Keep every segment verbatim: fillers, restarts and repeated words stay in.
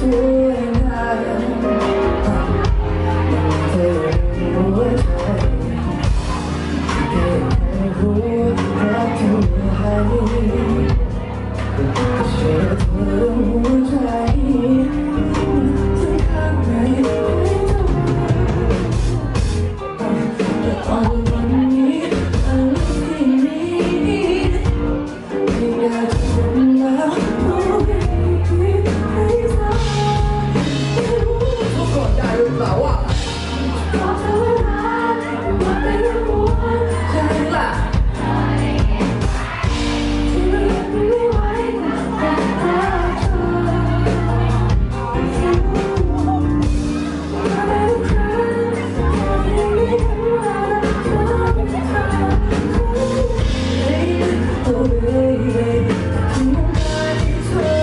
วยงามเธอหัวใจเก็บในหัวรักที่มีให้เชื่อเธอหัวใจที่ข้างในให้เธอแต่ตอนวันนี้อันที่นี้ไม่อยากจะเป็นแล้วทุกคนได้หรือเปล่าอ่ะขอเธอรักมาเป็นหัวใจล่ะที่ไม่ไม่ไหวแต่เธอมาได้ทุกครั้งที่ไม่เห็นว่าเธอเป็นเธอ Oh baby ที่มองตาที่เธอ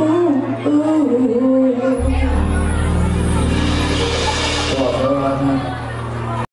บอกเลยว่า